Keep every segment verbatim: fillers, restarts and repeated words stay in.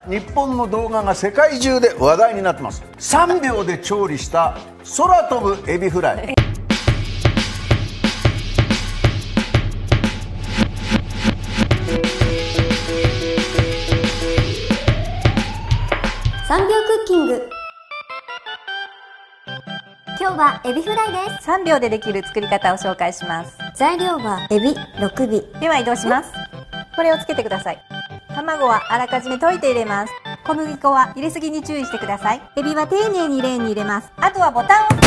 日本の動画が世界中で話題になってます。さんびょうで調理した空飛ぶエビフライ。 さんびょうクッキング。今日はエビフライです。 さんびょうでできる作り方を紹介します。 材料はエビろくび。 では移動します。これをつけてください。卵はあらかじめ溶いて入れます。小麦粉は入れすぎに注意してください。エビは丁寧にレーンに入れます。あとはボタンを押す。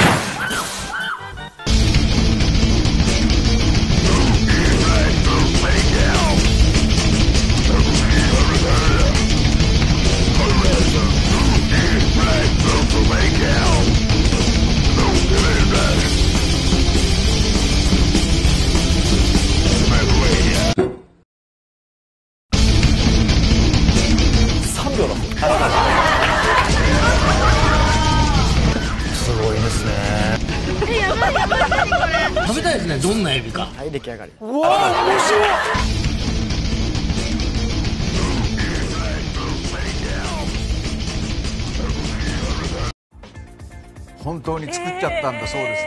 すごいですね。 食べたいですね。どんなエビか。 はい、出来上がり。 うわー、面白い。 本当に作っちゃったんだそうです。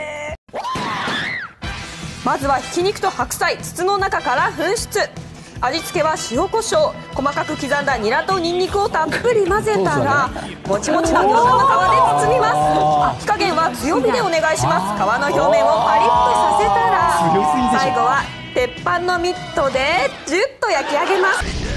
まずはひき肉と白菜、筒の中から噴出。味付けは塩コショウ、細かく刻んだニラとニンニクをたっぷり混ぜたら、もちもちの餃子の皮で包みます。火加減は強火でお願いします。皮の表面をパリッとさせたら、最後は鉄板のミットでジュッと焼き上げます。